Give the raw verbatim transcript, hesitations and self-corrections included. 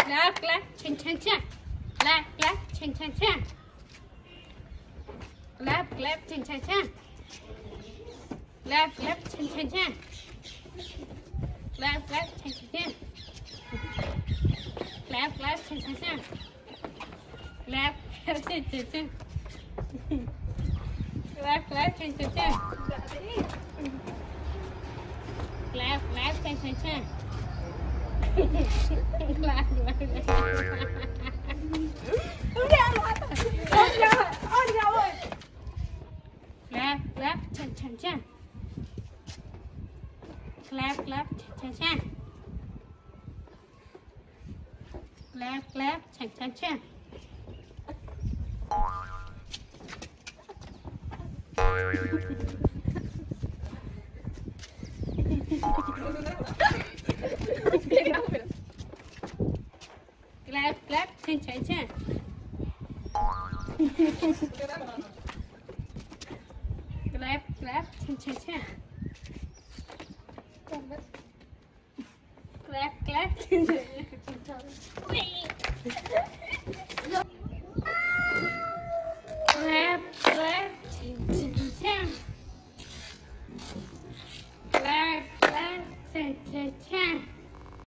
clap clap ching ching ching clap clap ching ching ching clap clap ching ching ching clap clap ching ching ching clap clap ching ching ching clap clap ching ching ching clap clap ching ching ching clap clap ching ching ching clap clap ching ching ching clap clap clap clap ching ching ching clap clap ching ching ching clap clap ching ching ching clap clap ching ching ching clap clap ching ching ching clap clap ching ching ching